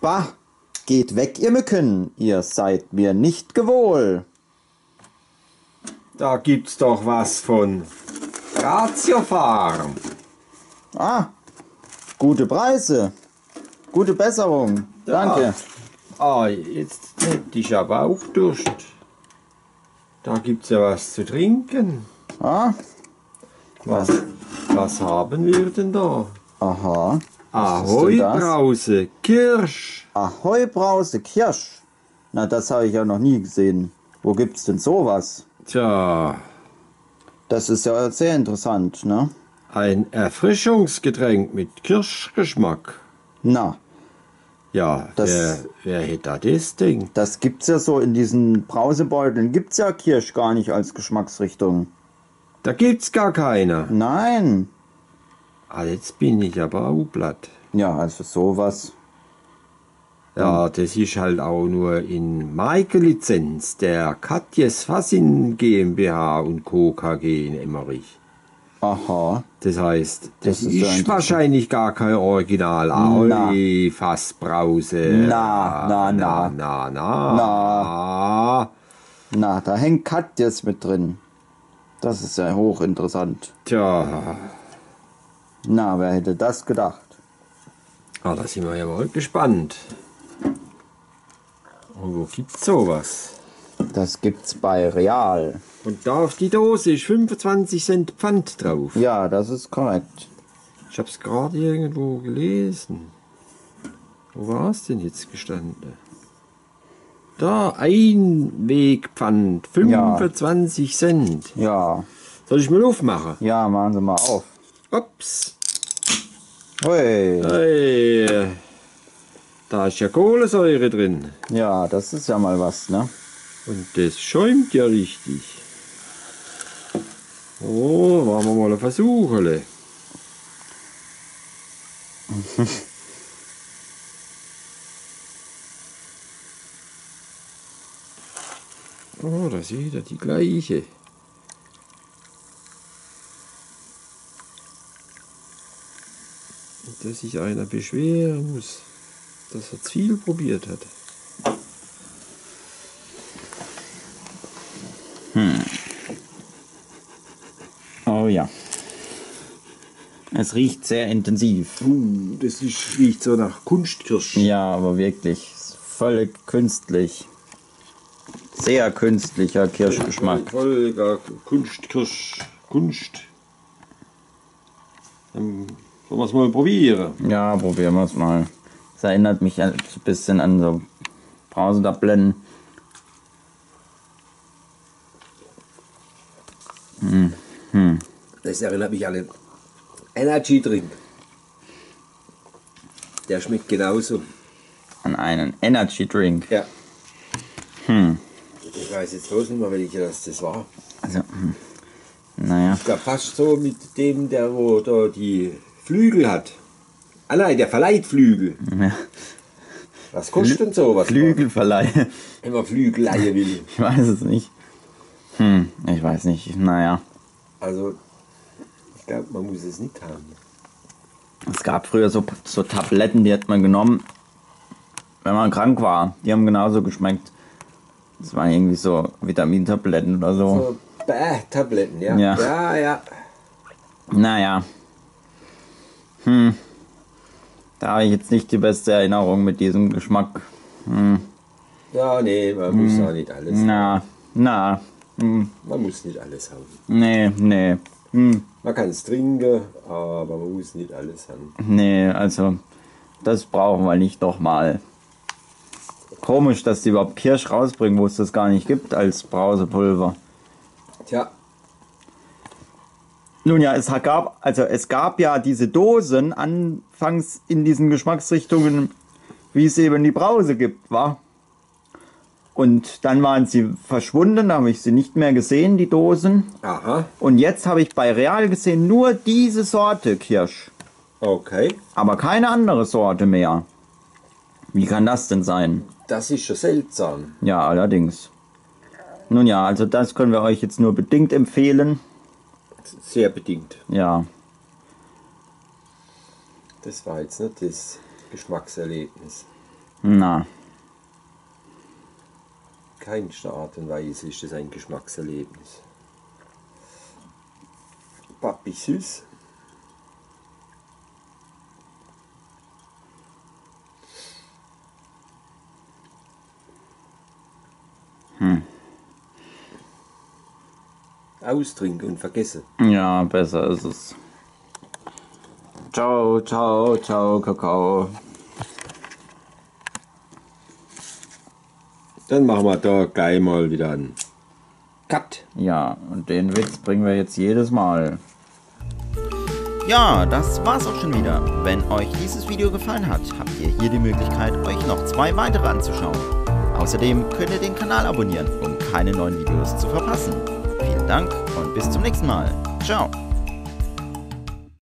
Bah, geht weg, ihr Mücken, ihr seid mir nicht gewohl. Da gibt's doch was von Ratio Farm. Ah, gute Preise, gute Besserung, danke. Ah, jetzt hätte ich aber auch Durst. Da gibt's ja was zu trinken. Ah, Was haben wir denn da? aha. Ahoi Brause, Kirsch. Ahoi Brause, Kirsch. Na, das habe ich ja noch nie gesehen. Wo gibt's denn sowas? Tja, Das ist ja sehr interessant, ne? ein Erfrischungsgetränk mit Kirschgeschmack. Na, Ja, Das- wer hätte da das Ding? das gibt's ja so in diesen Brausebeuteln. Gibt's ja Kirsch gar nicht als Geschmacksrichtung. Da gibt's gar keiner. Nein. Ah, jetzt bin ich aber auch platt. Ja, also sowas. Ja, das ist halt auch nur in Maike-Lizenz der Katjes Fassin GmbH und Co. KG in Emmerich. Aha. Das heißt, das Das ist ist, ja interessant. wahrscheinlich gar kein Original. Ahoi, Fassbrause. Na. Na, da hängt Katjes mit drin. Das ist ja hochinteressant. Tja, Na, wer hätte das gedacht? da sind wir ja mal gespannt. Und wo gibt's sowas? Das gibt's bei Real. Und da auf die Dose ist 25 Cent Pfand drauf. Ja, das ist korrekt. Ich hab's gerade irgendwo gelesen. Wo war es denn jetzt gestanden? Da, Einwegpfand, 25 Cent. Ja. Soll ich mal aufmachen? Ja, machen Sie mal auf. Ups. Hui. Hey, da ist ja Kohlensäure drin. Ja, das ist ja mal was, ne? Und das schäumt ja richtig. Oh, machen wir mal einen Versuch. Oh, da sieht er die gleiche. Dass sich einer beschweren muss, dass er zu viel probiert hat. Oh ja. Es riecht sehr intensiv. Das riecht so nach Kunstkirsch. Ja, aber wirklich. Völlig künstlich. Sehr künstlicher Kirschgeschmack. Voller Kunstkirsch. Kunst. Dann wollen wir es mal probieren. Ja, probieren wir es mal. Das erinnert mich ein bisschen an so Brausetabletten. Das erinnert mich an einen Energy Drink. Der schmeckt genauso. An einen Energy Drink. Ja. Ich weiß jetzt bloß nicht mehr, welcher das war. Also, naja. Ich glaube fast so mit dem, der wo da die Flügel hat. Ah nein, der verleiht Flügel. Ja. Was kostet denn sowas? Flügelverleih. Wenn man Flügel leihen will. Ich weiß es nicht. Ich weiß nicht. Naja. Also, ich glaube, man muss es nicht haben. Es gab früher so Tabletten, die hat man genommen, wenn man krank war. Die haben genauso geschmeckt. Das waren irgendwie so Vitamintabletten oder so. So Tabletten, ja. Ja. Ja. Naja. Da habe ich jetzt nicht die beste Erinnerung mit diesem Geschmack. Ja, nee, man muss auch nicht alles haben. Man muss nicht alles haben. Nee. Man kann es trinken, aber man muss nicht alles haben. Nee, also das brauchen wir nicht nochmal. Komisch, dass die überhaupt Kirsch rausbringen, wo es das gar nicht gibt als Brausepulver. Tja, Nun ja, es gab ja diese Dosen anfangs in diesen Geschmacksrichtungen, wie es eben die Brause gibt, war. Und dann waren sie verschwunden, da habe ich sie nicht mehr gesehen, die Dosen. aha, Und jetzt habe ich bei Real gesehen nur diese Sorte Kirsch, okay. aber keine andere Sorte mehr. Wie kann das denn sein? Das ist schon seltsam. Ja, allerdings. Nun ja, also das können wir euch jetzt nur bedingt empfehlen. Sehr bedingt. Ja, Das war jetzt nicht das Geschmackserlebnis. Na. Keinster Art und Weise ist das ein Geschmackserlebnis. Papi süß. Austrinken und vergessen. Ja, besser ist es. Ciao, ciao, ciao, Kakao. Dann machen wir da gleich mal wieder einen Cut. Ja, und den Witz bringen wir jetzt jedes Mal. Ja, das war's auch schon wieder. Wenn euch dieses Video gefallen hat, habt ihr hier die Möglichkeit, euch noch 2 weitere anzuschauen. Außerdem könnt ihr den Kanal abonnieren, um keine neuen Videos zu verpassen. Vielen Dank und bis zum nächsten Mal. Ciao.